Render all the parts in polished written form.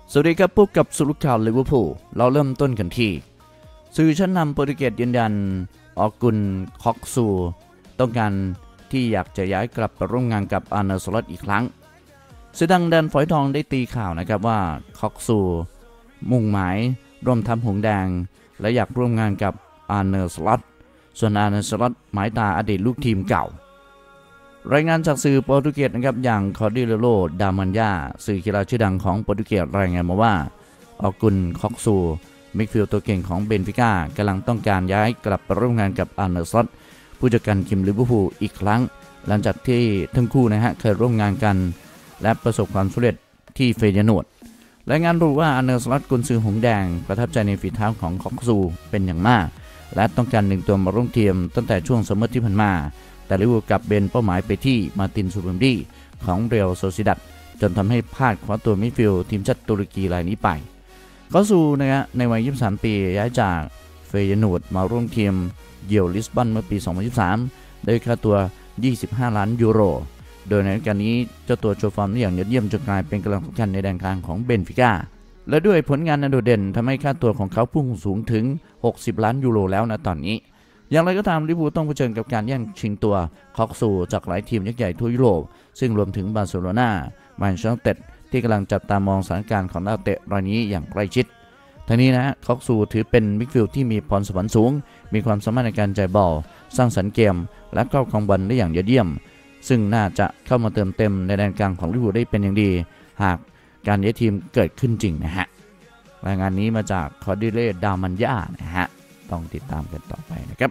สวัสดีครับพบกับสรุปข่าวลิเวอร์พูลเราเริ่มต้นกันที่สื่อชั้นนำโปรตุเกสยืนยันออกุนคอกซูต้องการที่อยากจะย้ายกลับไปร่วมงานกับอาร์เน สล็อตอีกครั้งสื่อดังแดนฝอยทองได้ตีข่าวนะครับว่าคอกซูมุ่งหมายร่วมทำหงแดงและอยากร่วมงานกับอาร์เน สล็อตส่วนอาร์เน สล็อตหมายตาอดีตลูกทีมเก่ารายงานจากสื่อโปรตุเกสนะครับอย่างคอร์ดิเลโร ดามันยาสื่อกีฬาชื่อดังของโปรตุเกสรายงานมาว่าออกุนคอกซูมิดฟิลด์ตัวเก่งของเบนฟิก้ากำลังต้องการย้ายกลับไปร่วมงานกับอาร์เน สล็อตผู้จัดการทีมลิเวอร์พูลอีกครั้งหลังจากที่ทั้งคู่เคยร่วมงานกันและประสบความสำเร็จที่เฟยโนร์ดรายงานรู้ว่าอาร์เน สล็อตกุนซือหงแดงประทับใจในฝีเท้าของคอกซูเป็นอย่างมากและต้องการ1ตัวมาร่วมทีมตั้งแต่ช่วงซัมเมอร์ที่ผ่านมาแต่ลิเวอร์พูลกลับเบนเป้าหมายไปที่มาติน ซูรุมดีของเรอัล โซซิดัดจนทำให้พลาดคว้าตัวมิดฟิลด์ทีมชาติตุรกีรายนี้ไปเขาซูในวัย23 ปีย้ายจากเฟยโนร์ดมาร่วมทีมเยี่ยวลิสบอนเมื่อปี 2023 ด้วยค่าตัว 25 ล้านยูโรโดยในการนี้เจ้าตัวโชว์ฟอร์มได้อย่างยอดเยี่ยมจนกลายเป็นกำลังสำคัญในแดนกลางของเบนฟิก้าและด้วยผลงานอันโดดเด่นทำให้ค่าตัวของเขาพุ่งสูงถึง 60 ล้านยูโรแล้วนะตอนนี้อย่างไรก็ตามลิเวอร์พูลต้องเผชิญกับการแย่งชิงตัวคอกซูจากหลายทีมยักษ์ใหญ่ทั่วยุโรปซึ่งรวมถึงบาร์เซโลนาแมนเชสเตอร์ที่กำลังจับตามองสถานการณ์ของนักเตะรายนี้อย่างใกล้ชิดทั้งนี้คอกซูถือเป็นมิดฟิลด์ที่มีพรสวรรค์สูงมีความสามารถในการจ่ายบอลสร้างสรรค์เกมและครอบครองบอลได้อย่างยอดเยี่ยมซึ่งน่าจะเข้ามาเติมเต็มในแดนกลางของลิเวอร์พูลได้เป็นอย่างดีหากการย้ายทีมเกิดขึ้นจริงรายงานนี้มาจากคอร์ดิเล ดามันยาต้องติดตามกันต่อไปนะครับ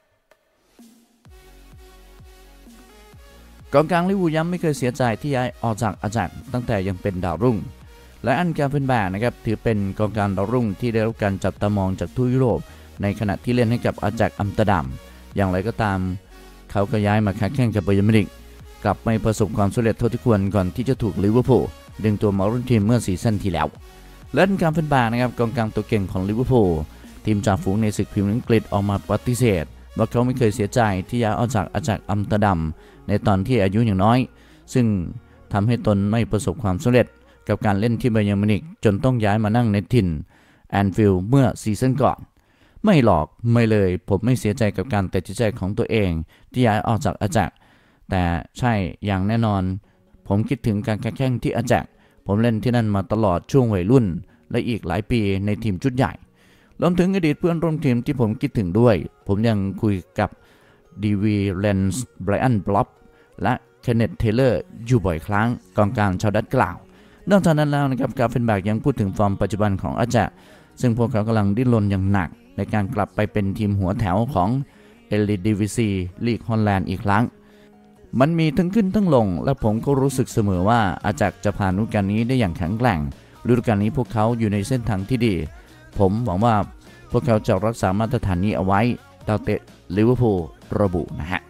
กองกลางลิเวอร์พูลย้ำไม่เคยเสียใจที่ย้ายออกจากอาแจ็คตั้งแต่ยังเป็นดาวรุ่งและอันการเป็นแบบถือเป็นกองกลางดาวรุ่งที่ได้รับการจับตามองจากทั่วยุโรปในขณะที่เล่นให้กับอาแจ็คอัมสเตอร์ดัมอย่างไรก็ตามเขาก็ย้ายมาค้าแข่งกับไบเยิร์นมิวนิกกลับไม่ประสบความสำเร็จเท่าที่ควรก่อนที่จะถูกลิเวอร์พูลดึงตัวมาร่วมทีมเมื่อซีซั่นที่แล้วและอันการเป็นแบบกองกลางตัวเก่งของลิเวอร์พูลทีมจ่าฝูงในศึกพรีเมียร์ลีกอังกฤษออกมาปฏิเสธว่าเขาไม่เคยเสียใจที่ย้ายออกจากอาแจ็คอัมสเตอร์ดัมในตอนที่อายุอย่างน้อยซึ่งทำให้ตนไม่ประสบความสำเร็จกับการเล่นที่ไบเยิร์นมิวนิกจนต้องย้ายมานั่งในถิ่นแอนฟิลด์เมื่อซีซั่นก่อนไม่หรอกไม่เลยผมไม่เสียใจกับการตัดสินใจของตัวเองที่ย้ายออกจากอาแจ็คแต่ใช่อย่างแน่นอนผมคิดถึงการแข่งที่อาแจ็คผมเล่นที่นั่นมาตลอดช่วงวัยรุ่นและอีกหลายปีในทีมชุดใหญ่รวมถึงอดีตเพื่อนร่วมทีมที่ผมคิดถึงด้วยผมยังคุยกับดีวีเลนส์ ไบรอัน บล็อบและเคนเนธ เทเลอร์อยู่บ่อยครั้งกองกลางชาวดัตช์กล่าวนอกจากนั้นแล้วกราเฟนแบกยังพูดถึงฟอร์มปัจจุบันของอาแจ็คซึ่งพวกเขากำลังดิ้นรนอย่างหนักในการกลับไปเป็นทีมหัวแถวของเอลิดิวิซีลีกฮอลแลนด์อีกครั้งมันมีทั้งขึ้นทั้งลงและผมก็รู้สึกเสมอว่าอาแจ็คจะผ่านฤดูกาลนี้ได้อย่างแข็งแกร่งฤดูกาลนี้พวกเขาอยู่ในเส้นทางที่ดีผมหวังว่าพวกเขาจะรักษามาตรฐานนี้เอาไว้ดาวเตะลิเวอร์พูลระบุ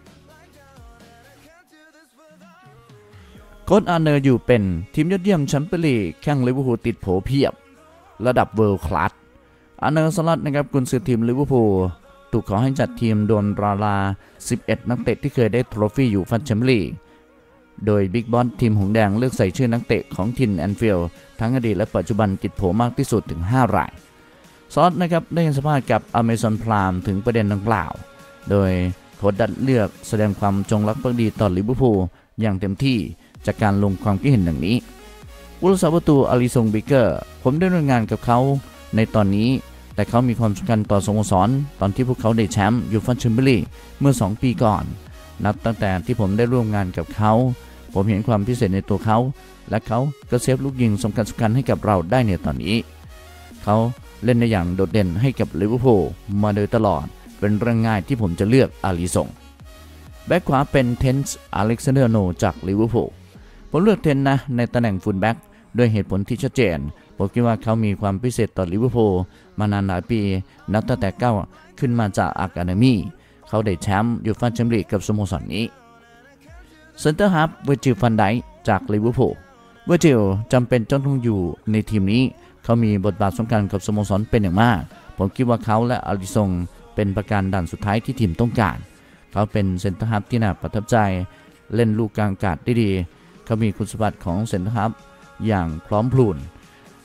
โค้ชอาร์เนอร์อยู่เป็นทีมยอดเยี่ยมแชมเปี้ยนลีกแข่งลิเวอร์พูลติดโผเพียบระดับเวิลด์คลาสอาร์เนอร์ สล็อตกุนซือทีมลิเวอร์พูลถูกขอให้จัดทีมโดนรา11 นักเตะที่เคยได้โทรฟี่อยู่ฟันแชมเปี้ยนลีกโดยบิ๊กบอสทีมหงแดงเลือกใส่ชื่อนักเตะของถิ่นแอนฟิลด์ทั้งอดีตและปัจจุบันติดโผมากที่สุดถึง5 รายซอสได้ให้สัมภาษณ์กับ Amazon Prime ถึงประเด็นดังกล่าวโดยโค้ชดัดเลือกแสดงความจงรักภักดีต่อลิเวอร์พูลอย่างเต็มที่จากการลงความคิดเห็นดังนี้ผู้รักษาประตูอาลิซง บิเกอร์ผมได้ร่วมงานกับเขาในตอนนี้แต่เขามีความสำคัญต่อสโมสรตอนที่พวกเขาได้แชมป์ยูฟ่าแชมเปี้ยนลีกเมื่อ2 ปีก่อนนับตั้งแต่ที่ผมได้ร่วมงานกับเขาผมเห็นความพิเศษในตัวเขาและเขาก็เซฟลูกยิงสำคัญให้กับเราได้ในตอนนี้เขาเล่นได้อย่างโดดเด่นให้กับลิเวอร์พูลมาโดยตลอดเป็นเรื่องง่ายที่ผมจะเลือกอาลิซงแบ็คขวาเป็นเทนส์ อเล็กซานเดอร์ โนจากลิเวอร์พูลผมเลือกเทนในตำแหน่งฟูลแบ็คด้วยเหตุผลที่ชัดเจนผมคิดว่าเขามีความพิเศษต่อลิเวอร์พูลมานานหลายปีนับตั้งแต่ก้าวขึ้นมาจากอะคาเดมี่เขาได้แชมป์ยูฟ่าแชมเปี้ยนลีกกับสโมสรนี้เซนเตอร์ฮาล์ฟเวอร์จิล ฟันไดค์จากลิเวอร์พูลเวอร์จิลจำเป็นต้องอยู่ในทีมนี้เขามีบทบาทสำคัญกับสโมสรเป็นอย่างมากผมคิดว่าเขาและอาลิซงเป็นประการด่านสุดท้ายที่ทีมต้องการเขาเป็นเซนเตอร์ฮาล์ฟที่น่าประทับใจเล่นลูกกลางอากาศได้ดีเขามีคุณสมบัติของเซนเตอร์ฮาล์ฟอย่างพร้อมพรูน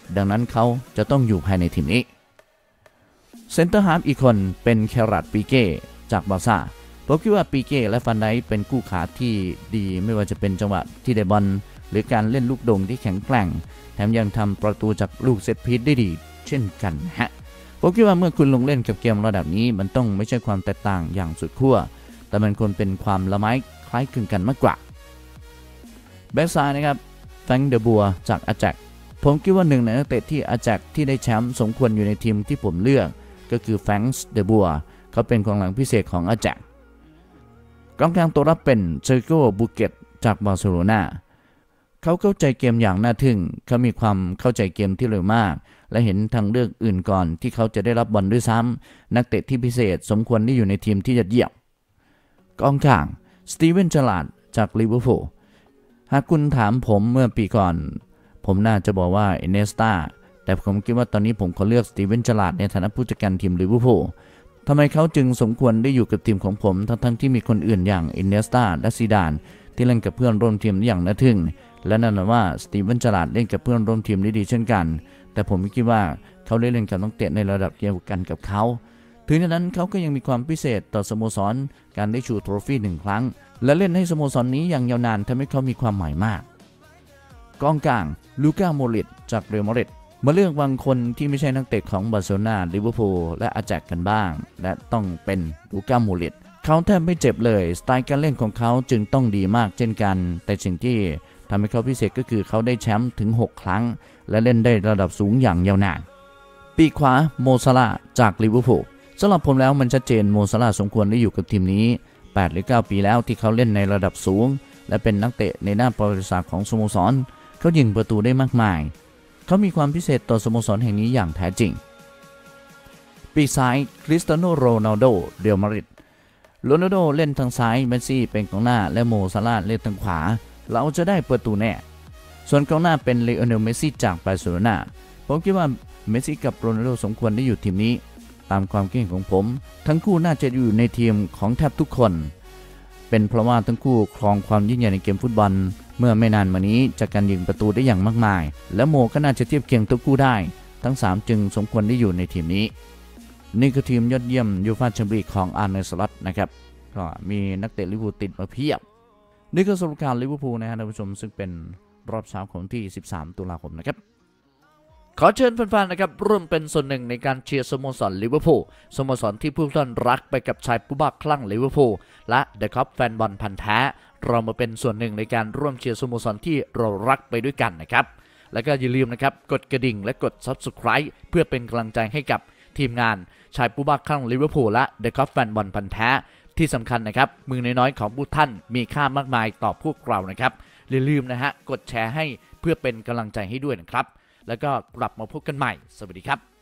ดังนั้นเขาจะต้องอยู่ภายในทีมนี้เซนเตอร์ฮาล์ฟอีกคนเป็นเคราร์ดปีเก้จากบาร์ซ่าผมคิดว่าปีเก้และฟันไดค์เป็นคู่ขาที่ดีไม่ว่าจะเป็นจังหวะที่ได้บอลหรือการเล่นลูกโด่งที่แข็งแกร่งแถมยังทำประตูจากลูกเซตพีซได้ดีเช่นกันฮะผมคิดว่าเมื่อคุณลงเล่นกับเกมระดับนี้มันต้องไม่ใช่ความแตกต่างอย่างสุดขั้วแต่มันควรเป็นความละไม้คล้ายคลึงกันมากกว่าแบ็กซ้ายนะครับแฟรงค์เดอบัวจากอาแจ็คผมคิดว่าหนึ่งในนักเตะที่อาแจ็คที่ได้แชมป์สมควรอยู่ในทีมที่ผมเลือกก็คือแฟรงค์เดอบัวเขาเป็นกองหลังพิเศษของอาแจ็คกองกลางตัวรับเป็นเซอร์โกบูเกตจากบาร์เซโลนาเขาเข้าใจเกมอย่างน่าทึ่งเขามีความเข้าใจเกมที่เร็วมากและเห็นทางเลือกอื่นก่อนที่เขาจะได้รับบอลด้วยซ้ำนักเตะที่พิเศษสมควรที่อยู่ในทีมที่ยอดเยี่ยมกองกลางสตีเวนเจอราร์ดจากลิเวอร์พูลหากคุณถามผมเมื่อปีก่อนผมน่าจะบอกว่าอินเนสตาแต่ผมคิดว่าตอนนี้ผมขอเลือกสตีเวนเจอราร์ดในฐานะผู้จัดการทีมลิเวอร์พูลทำไมเขาจึงสมควรได้อยู่กับทีมของผมทั้งที่มีคนอื่นอย่างอินเนสตาและซีดานที่เล่นกับเพื่อนร่วมทีมอย่างน่าทึ่งและนั่นว่าสตีเวนเจอราร์ดเล่นกับเพื่อนร่วมทีมได้ดีเช่นกันแต่ผมคิดว่าเขาได้เล่นกับนักเตะในระดับเดียวกันกับเขาถึงฉะนั้นเขาก็ยังมีความพิเศษต่อสโมสรการได้ชูโทรฟี่1 ครั้งและเล่นให้สโมสรนี้อย่างยาวนานทำให้เขามีความหมายมากกองกลางลูก้าโมริตจากเรอัลมาดริดมาเลือกบางคนที่ไม่ใช่นักเตะของบาร์เซโลนาลิเวอร์พูลและอาแจ็คกันบ้างและต้องเป็นลูก้าโมริตเขาแทบไม่เจ็บเลยสไตล์การเล่นของเขาจึงต้องดีมากเช่นกันแต่สิ่งที่ทำให้เขาพิเศษก็คือเขาได้แชมป์ถึง6 ครั้งและเล่นได้ระดับสูงอย่างยาวนานปีกขวาโมซาลาจากลิเวอร์พูลสำหรับผมแล้วมันชัดเจนโมซาลาสมควรได้อยู่กับทีมนี้8 หรือ 9 ปีแล้วที่เขาเล่นในระดับสูงและเป็นนักเตะในหน้าประวัติศาสตร์ของสโมสรเขายิงประตูได้มากมายเขามีความพิเศษต่อสโมสรแห่งนี้อย่างแท้จริงปีกซ้ายคริสเตียโนโรนัลโดเรอัลมาดริดโรนัลโดเล่นทางซ้ายเมสซี่เป็นกองหน้าและโมซาลาเล่นทางขวาเราจะได้ประตูแน่ส่วนกองหน้าเป็นเลโอเนลเมสซี่จากบาร์เซโลนาผมคิดว่าเมสซี่กับโรนัลโดสมควรได้อยู่ทีมนี้ตามความคิดเห็นของผมทั้งคู่น่าจะอยู่ในทีมของแทบทุกคนเป็นเพราะว่าทั้งคู่ครองความยิ่งใหญ่ในเกมฟุตบอลเมื่อไม่นานมานี้จากการยิงประตูได้อย่างมากมายและโมก็น่าจะเทียบเคียงทั้งคู่ได้ทั้ง3จึงสมควรได้อยู่ในทีมนี้นี่คือทีมยอดเยี่ยมยูฟ่าแชมเปี้ยนลีกของอาร์เนสล็อตนะครับก็มีนักเตะลิเวอร์พูลติดมาเพียบนี่คือสรุปการลิเวอร์พูลนะครับท่านผู้ชมซึ่งเป็นรอบเช้าของที่13 ตุลาคมนะครับขอเชิญแฟนๆนะครับร่วมเป็นส่วนหนึ่งในการเชียร์สโมสรลิเวอร์พูลสโมสรที่ผู้ท่านรักไปกับชายผู้บ้าคลั่งลิเวอร์พูลและเดอะคัพแฟนบอลพันธุ์แท้เรามาเป็นส่วนหนึ่งในการร่วมเชียร์สโมสรที่เรารักไปด้วยกันนะครับแล้วก็อย่าลืมนะครับกดกระดิ่งและกด Subscribe เพื่อเป็นกำลังใจให้กับทีมงานชายผู้บ้าคลั่งลิเวอร์พูลและเดอะคัพแฟนบอลพันธุ์แท้ที่สำคัญนะครับมือน้อยๆของผู้ท่านมีค่ามากมายต่อพวกเรานะครับอย่าลืมนะฮะกดแชร์ให้เพื่อเป็นกำลังใจให้ด้วยนะครับแล้วก็กลับมาพบกันใหม่สวัสดีครับ